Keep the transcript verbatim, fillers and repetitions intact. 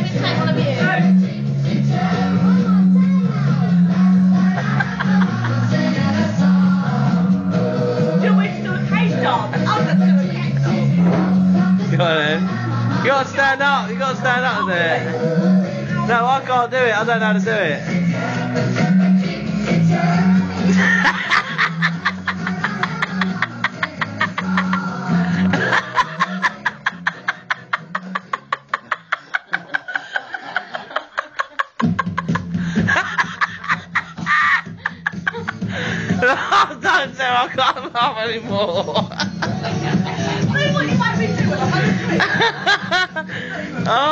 take one of you. Do you want me to do a cage dance? I'm going to do a cage dance. Go on then. You got to stand up. You got to stand up there. No, I can't do it. I don't know how to do it. I'm done, Sarah. I can't laugh anymore. What do you want me to do? I'm going to do it. Oh.